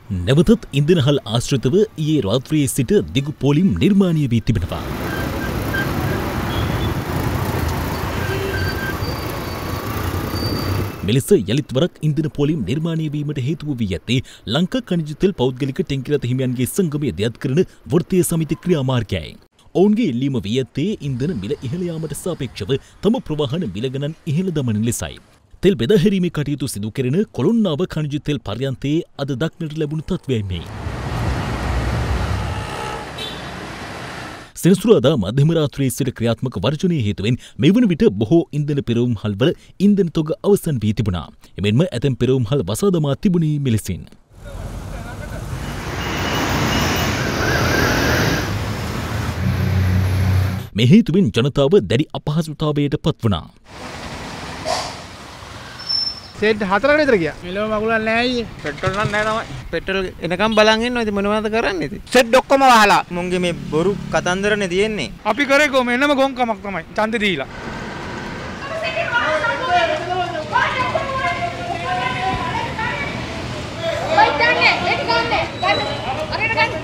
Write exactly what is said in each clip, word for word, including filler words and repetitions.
නැවතත් ඉන්ධනහල් ආශ්‍රිතව ඊයේ රාත්‍රියේ සිට දිගු පෝලිම් නිර්මාණය වී තිබෙනවා. මෙලෙස යලිත් වරක් ඉන්ධන පෝලිම් නිර්මාණය වීමට හේතුව වී ඇත්තේ ලංකා ඛනිජ තෙල් පෞද්ගලික ටැංකිය රථ හිමියන්ගේ සංගමය දෙයත් කරන වෘත්තීය සමිති ක්‍රියාමාර්ගයයි. ඔවුන්ගේ ඉල්ලීම වී ඇත්තේ ඉන්ධන මිල ඉහළ යාමට සාපේක්ෂව තම ප්‍රවාහන මිල ගණන් ඉහළ දමන ලෙසයි. තෙල් බෙදාහැරීමේ කටයුතු සිදු කෙරෙන කොළොන්නාව ඛනිජ තෙල් පර්යන්තයේ අද දක්නට ලැබුණු තත්ත්වයයි මේ. සෙනසුරාදා මධ්‍යම රාත්‍රියේ සිට ක්‍රියාත්මක වර්ජනයේ හේතුවෙන් මෙවන විට බොහෝ ඉන්ධන පෙරවුම්හල්වල ඉන්ධන තොග අවසන් වී තිබුණා. එමෙන්ම ඇතැම් පෙරවුම්හල් වසා දමා තිබුණේ මෙලෙසින්. මේ හේතුවෙන් ජනතාව දැඩි අපහසුතාවයට පත් වුණා. සෙට් හතරකට විතර ගියා. මෙලොව මගුලක් නැහැ අයියේ. පෙට්‍රල් නම් නැහැ තමයි. පෙට්‍රල් එනකම් බලන් ඉන්නවා. ඉතින් මොනවද කරන්නේ ඉතින්? සෙට් ඔක්කොම වහලා. මුන්ගේ මේ බොරු කතන්දරනේ තියෙන්නේ. අපි කරේ කොහොම එන්නම ගොන්කමක් තමයි. ඡන්දේ දීලා. ඔය ගන්නේ. ඒක ගන්නේ. ගන්න. අරගෙන ගන්න.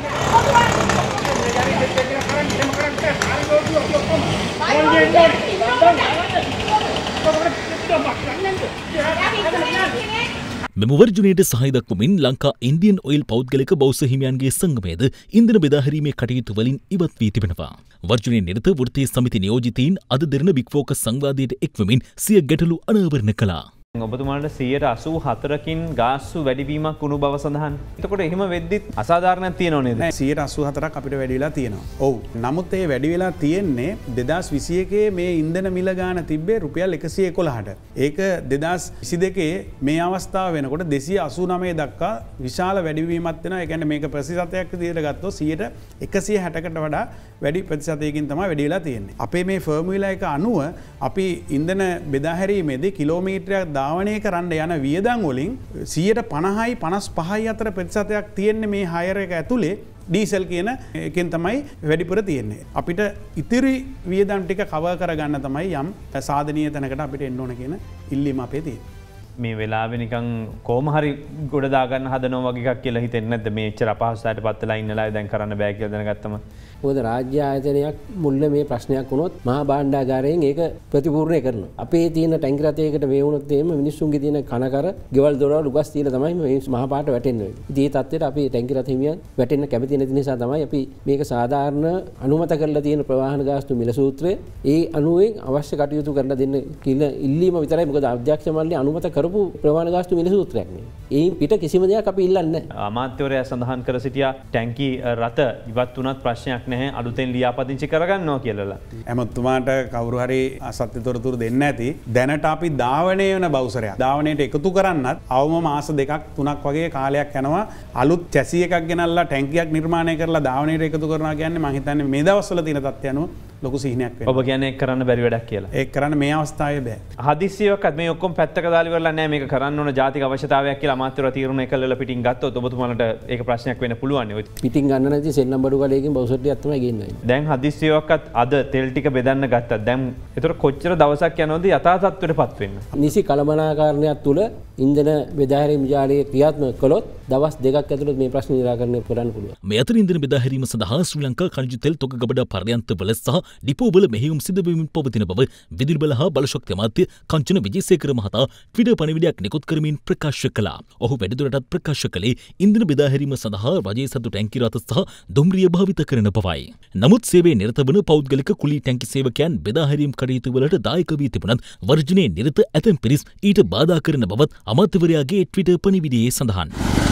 මෙම වර්ජනයට සහාය දක්වමින් ලංකා ඉන්දියන් ඔයිල් පෞද්ගලික බෞද්ධ හිමියන්ගේ සංගමයද ඉන්ධන බෙදාහැරීමේ කටයුතු වලින් ඉවත් වී තිබෙනවා. වර්ජනයේ නිරත වෘත්තීය සමිති නියෝජිතයින් අද දෙරණ බිග් ෆෝකස් සංවාදයට එක්වමින් සිය ගැටලු අනාවරණ කළා. ඔබතුමාට සියයට අසූ හතරකින් ගාස්තු වැඩිවීමක් වුණු බව සඳහන්. එතකොට එහෙම වෙද්දිත් අසාධාරණයක් තියෙනව නේද? සියයට අසූ හතරක් අපිට වැඩි වෙලා තියෙනවා. ඔව්. නමුත් ඒ වැඩි වෙලා තියෙන්නේ දෙදාස් විසි එකේ මේ ඉන්ධන මිල ගාන තිබ්බේ රුපියල් එකසිය එකොළහට. ඒක දෙදාස් විසි දෙකේ මේ අවස්ථාව වෙනකොට දෙසිය අසූ නවය දක්වා විශාල වැඩිවීමක් වෙනවා. ඒ කියන්නේ මේක ප්‍රතිශතයක් විදිහට ගත්තොත් සියයට එකසිය හැටකට වඩා වැඩි ප්‍රතිශතයකින් තමයි වැඩි වෙලා තියෙන්නේ. අපේ මේ ෆෝමියුලා එක අනුව අපි ඉන්ධන බෙදාහැරීමේදී කිලෝමීටරයක් ධාවනය කරන්න යන වියදම් වලින් සියයට පනහයි පනස් පහයි අතර ප්‍රතිශතයක් තියෙන්නේ මේ හයර් එක ඇතුලේ ඩීසල් කියන එකෙන් තමයි වැඩිපුර තියෙන්නේ. අපිට ඉතිරි වියදම් ටික කවර් කරගන්න තමයි යම් සාධනීය තැනකට අපිට එන්න ඕන කියන ඉල්ලීම අපේ තියෙන්නේ. මේ වෙලාවේ නිකන් කොහොම හරි ගොඩ දාගන්න හදනවා වගේ එකක් කියලා හිතෙන්නේ නැද්ද? මේ එච්චර අපහසුතාවයට පත් වෙලා ඉන්නලා දැන් කරන්න බෑ කියලා දැනගත්තම. මොකද රාජ්‍ය ආයතනයක් මුල්ල මේ ප්‍රශ්නයක් වුණොත් මහා භාණ්ඩාගාරයෙන් ඒක ප්‍රතිපූර්ණය කරනවා. අපේ තියෙන ටැංකි රථයකට මේ වුණොත් එහෙම මිනිස්සුන්ගේ තියෙන කනකර ගෙවල් දොරවල් උගස් තියලා තමයි මේ මහා පාට වැටෙන්නේ. ඉතින් මේ තත්ත්වයට අපි ටැංකි රථ හිමියන් වැටෙන්න කැමති නැති නිසා තමයි අපි මේක සාධාරණ අනුමත කරලා තියෙන ප්‍රවාහන ගාස්තු මිල සූත්‍රය ඒ අනුවෙන් අවශ්‍ය කටයුතු කරලා දෙන්න කියලා ඉල්ලීම විතරයි. මොකද අධ්‍යක්ෂ මණ්ඩලය අනුමත කරපු ප්‍රවාහන ගාස්තු මිල සූත්‍රයක් නේ. ඒ පිට කිසිම දෙයක් අපි ඉල්ලන්නේ නැහැ. අමාත්‍යවරයා සඳහන් කර සිටියා ටැංකි රථ ඉවත් වුණත් ප්‍රශ්නයක් නැහැ. අලුතෙන් ලියාපදිංචි කරගන්නවා කියලා. එමතුමාට කවුරු හරි අසත්‍ය තොරතුරු දෙන්න ඇති. දැනට අපි ධාවනය වෙන බවුසරයක් ධාවනයට එකතු කරන්නත් අවම මාස දෙකක් තුනක් වගේ කාලයක් යනවා. අලුත් චැසි එකක් ගෙනල්ලා ටැංකියක් නිර්මාණය කරලා ධාවනයට එකතු කරනවා කියන්නේ මම හිතන්නේ මේ දවස්වල තියෙන තත්ත්වය අනුව ලොකු සිහිනයක් වෙනවා. ඔබ කියන්නේ ඒක කරන්න බැරි වැඩක් කියලා. ඒක කරන්න මේ අවස්ථාවේ බෑ. හදිස්සියක්වත් මේ ඔක්කොම පැත්තක දාලා ඉවරලා නැහැ. මේක කරන්න ඕන ජාතික අවශ්‍යතාවයක් කියලා අමාත්‍යවරයා තීරණය කළා පිටින් ගත්තොත් ඔබතුමාලට ඒක ප්‍රශ්නයක් වෙන්න පුළුවන් නේ. පිටින් ගන්න නැති සෙල්ලම් බඩු කලයකින් බවුසට්ටියක් තමයි ගෙන්නේ. දැන් හදිස්සියක්වත් අද තෙල් ටික බෙදන්න ගත්තා. දැන් ඒතර කොච්චර දවසක් යනවද යථා තත්ත්වයටපත් වෙන්න? නිසි කළමනාකරණයක් තුල ඉන්ධන බෙදාහැරීම් ජාලයේ ක්‍රියාත්මක කළොත් දවස් දෙකක් ඇතුළත මේ ප්‍රශ්න නිරාකරණය කරන්න පුළුවන්. මේ අතර ඉන්ධන බෙදාහැරීම සඳහා ශ්‍රී ලංකා ඛනිජ තෙල් තොග ගබඩා පර්යන්තවල සහ ඩිපෝවල මෙහෙයුම් සිදු වෙමින් පවතින බව විදුලි බල හා බලශක්ති අමාත්‍ය කංචන විජේසේකර මහතා ට්විටර් පණිවිඩයක් නිකුත් කරමින් ප්‍රකාශ කළා. ඔහු වැඩිදුරටත් ප්‍රකාශ කළේ ඉන්ධන බෙදාහැරීම සඳහා රජයේ සතු ටැංකි රථ සහ දුම්රිය භාවිත කරන බවයි. නමුත් සේවයේ නිරත වන පෞද්ගලික කුලී ටැංකි සේවකයන් බෙදාහැරීම් කටයුතු වලට දායක වී තිබුණත් වර්ජනයේ නිරත ඇතැම් පිරිස් ඊට බාධා කරන බවත් අමාත්‍යවරයාගේ ට්විටර් පණිවිඩයේ සඳහන්.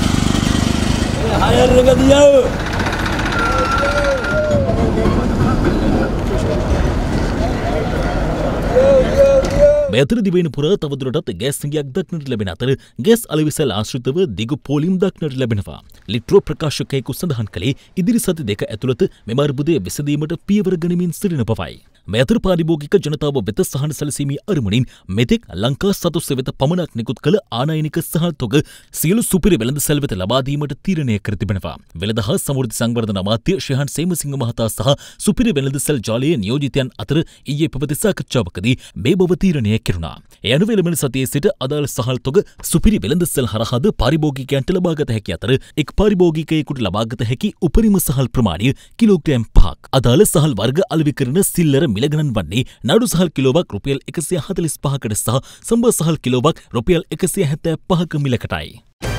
මේ අතර දිවයින පුරා තවදුරටත් ගෑස් සිඟයක් දක්නට ලැබෙන අතර ගෑස් අලෙවිසල් ආශ්‍රිතව දිගු පෝලිම් දක්නට ලැබෙනවා. ලිට්‍රෝ ප්‍රකාශකයෙකු සඳහන් කළේ ඉදිරි සති දෙක ඇතුළත මෙම අර්බුදය විසඳීමට පියවර ගනිමින් සිටින බවයි. මේ අතර පාරිභෝගික ජනතාව වෙත සහන සැලසීමේ අරමුණින් මෙතෙක් ලංකා සතු සෙවෙත පමණක් නිකුත් කළ ආනයනික සහල් තොග සියලු සුපිරි වෙළඳ සැල් වෙත ලබා දීමට තීරණය කර තිබෙනවා. වෙළඳ හා සමෘද්ධි සංවර්ධන අමාත්‍ය ශ්‍රේහන් සේමසිංහ මහතා සහ සුපිරි වෙළඳ සැල් ජාලයේ නියෝජිතයන් අතර ඊයේ පැවති සාකච්ඡාවකදී මේ බව තීරණය කෙරුණා. ඒ අනුව එළඹෙන සතියේ සිට අදාළ සහල් තොග සුපිරි වෙළඳ සැල් හරහාද පාරිභෝගිකයන්ට ලබාගත හැකි අතර එක් පාරිභෝගිකයෙකුට ලබාගත හැකි උපරිම සහල් ප්‍රමාණය කිලෝග්‍රෑම් පහක්. අදාළ සහල් වර්ග අලෙවි කරන සිල්ලර මිල ගණන් වන්නේ නඩු සහල් කිලෝවක් රුපියල් එකසිය හතළිස් පහකට සහ සම්බ සහල් කිලෝවක් රුපියල් එකසිය හැත්තෑ පහක මිලකටයි.